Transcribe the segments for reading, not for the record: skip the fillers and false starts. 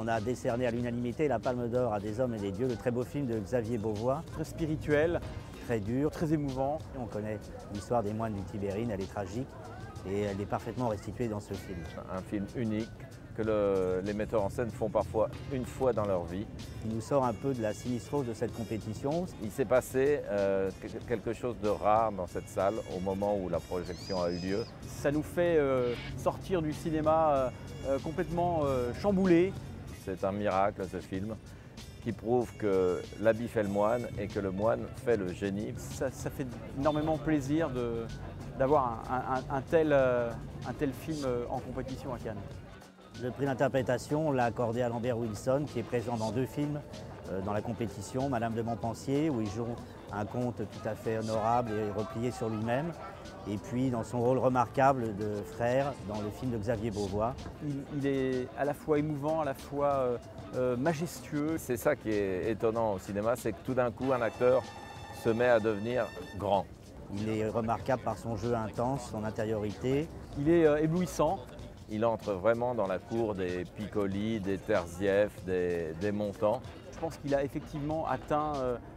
a décerné à l'unanimité la Palme d'Or à Des hommes et des dieux, le très beau film de Xavier Beauvois. Très spirituel, Très dur. très émouvant. On connaît l'histoire des moines du Tibérine, elle est tragique et elle est parfaitement restituée dans ce film. Un film unique que les metteurs en scène font parfois une fois dans leur vie. Il nous sort un peu de la sinistrose de cette compétition. Il s'est passé quelque chose de rare dans cette salle au moment où la projection a eu lieu. Ça nous fait sortir du cinéma complètement chamboulé. C'est un miracle ce film qui prouve que l'habit fait le moine et que le moine fait le génie. Ça fait énormément plaisir d'avoir un tel film en compétition à Cannes. Le prix d'interprétation, on l'a accordé à Lambert Wilson, qui est présent dans 2 films dans la compétition, Madame de Montpensier, où il joue un conte tout à fait honorable et replié sur lui-même, et puis dans son rôle remarquable de frère dans le film de Xavier Beauvois. Il est à la fois émouvant, à la fois majestueux. C'est ça qui est étonnant au cinéma, c'est que tout d'un coup un acteur se met à devenir grand. Il est remarquable par son jeu intense, son intériorité. Il est éblouissant. Il entre vraiment dans la cour des Piccoli, des Terzieff, des Montand. Je pense qu'il a effectivement atteint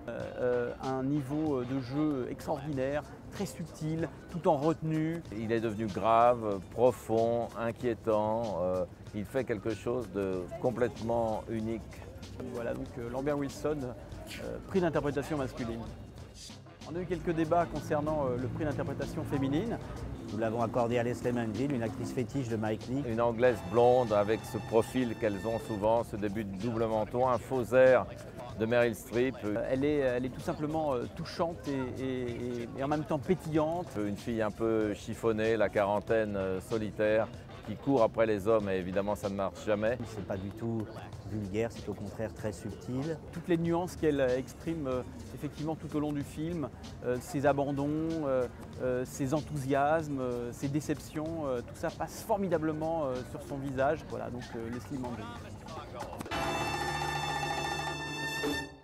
un niveau de jeu extraordinaire, très subtil, tout en retenue. Il est devenu grave, profond, inquiétant. Il fait quelque chose de complètement unique. Voilà donc Lambert Wilson, prix d'interprétation masculine. On a eu quelques débats concernant le prix d'interprétation féminine. Nous l'avons accordé à Leslie Manville, une actrice fétiche de Mike Leigh. Une Anglaise blonde avec ce profil qu'elles ont souvent, ce début de double menton, un faux air de Meryl Streep. Elle est tout simplement touchante et en même temps pétillante. Une fille un peu chiffonnée, la quarantaine, solitaire, qui court après les hommes et évidemment ça ne marche jamais. C'est pas du tout vulgaire, c'est au contraire très subtil. Toutes les nuances qu'elle exprime effectivement tout au long du film, ses abandons, ses enthousiasmes, ses déceptions, tout ça passe formidablement sur son visage. Voilà donc Leslie Manville.